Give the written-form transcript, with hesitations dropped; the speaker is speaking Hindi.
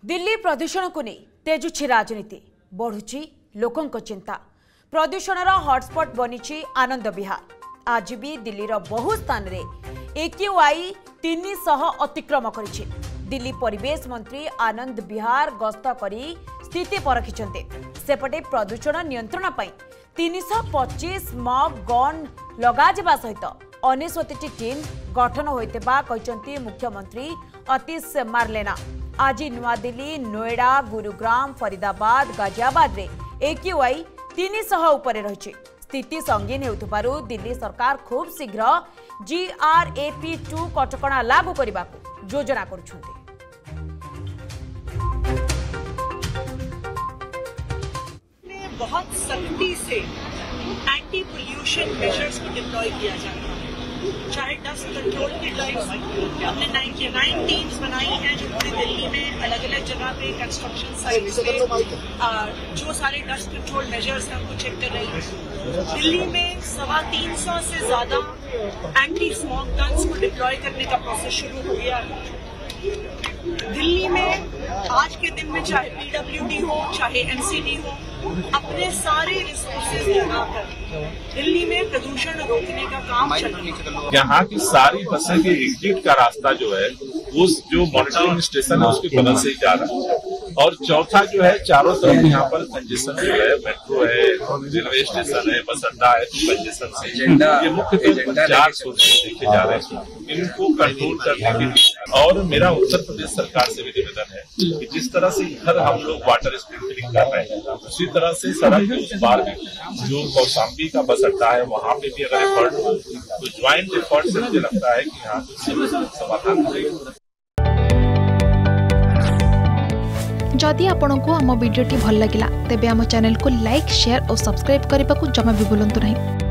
दिल्ली प्रदूषण को नहीं तेजुछि राजनीति बढ़ुछि लोकंक चिंता। प्रदूषणर हॉटस्पॉट बनी आनंद विहार। आज भी दिल्ली बहु स्थान रे AQI 300 अतिक्रम करिछि। दिल्ली परिवेश मंत्री आनंद विहार गस्त करी स्थिति परखिछन्ते। सेपटे प्रदूषण नियंत्रण पई 325 स्मॉग गन लगाजिबा सहित 69 टीम गठन होइतेबा कहिसंती मुख्यमंत्री अतीश मारलेना। आज नुआदिल्ली, नोएडा, गुरुग्राम, फरीदाबाद, गाजियाबाद रे AQI 300 उपरे रहिछि। स्थिति संगीन हेउथबारु दिल्ली सरकार खूब शीघ्र GRAP2 कटकणा लागू करबाकू योजना करुछन्ते। बहुत सख्ती से एंटी पोल्यूशन मेजर्स को डिप्लॉय किया जा रहा है। चाहे डस्ट कंट्रोल की ड्राइव्स, हमने 99 टीम्स बनाई हैं जो पूरी दिल्ली में अलग अलग जगह पे कंस्ट्रक्शन साइट्स पे जो सारे डस्ट कंट्रोल मेजर्स हैं उनको चेक कर रही है। दिल्ली में 325 से ज्यादा एंटी स्मॉग गन्स को डिप्लॉय करने का प्रोसेस शुरू हो गया है। दिल्ली में आज के दिन में चाहे PWD हो चाहे MCD हो, अपने सारे रिसोर्सेज लगाकर दिल्ली में प्रदूषण रोकने का काम चल रहा है। यहाँ की सारी बसें के एग्जिट का रास्ता जो है वो जो मॉनिटरिंग स्टेशन है उसके बगल से ही जा रहा है। और चौथा जो है चारों तरफ यहाँ पर कंजेशन जो है, मेट्रो है, रेलवे स्टेशन है, बस अड्डा है, कंजेशन से ये मुख्य तौर पर 4 सोर्सेज देखे जा रहे हैं। इनको कंट्रोल करने के लिए और मेरा उत्तर प्रदेश सरकार से भी निवेदन है कि जिस तरह से इधर हम लोग वाटर स्प्रिंकलिंग कर रहे हैं उसी तरह से सड़क के उस पार भी जो कौशाम्बी का बस अड्डा है वहाँ पे भी अगर एफर्ट हो तो ज्वाइंट एफर्ट से मुझे लगता है कि यहाँ समाधान होगा। जदि आपंक आम भिडी भल लगा तेब आम चैनल को लाइक, शेयर और सब्सक्राइब करने को जमा भी भूलु नहीं।